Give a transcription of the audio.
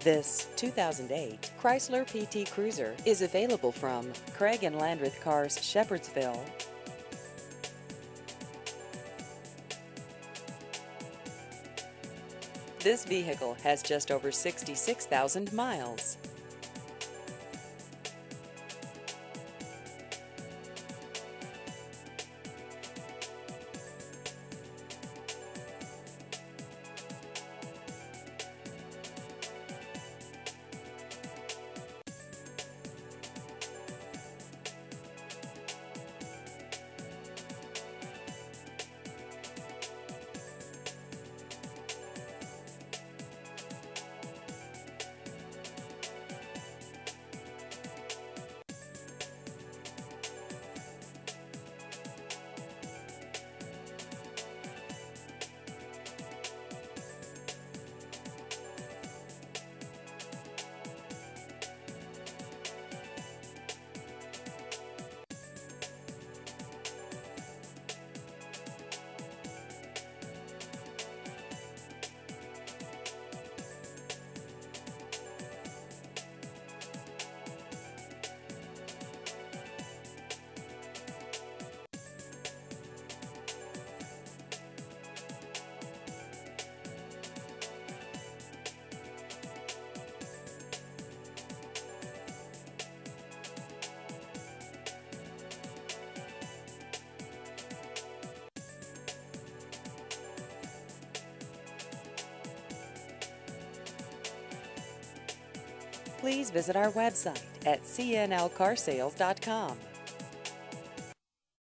This 2008 Chrysler PT Cruiser is available from Craig and Landreth Cars, Shepherdsville. This vehicle has just over 66,000 miles. Please visit our website at cnlcarsales.com.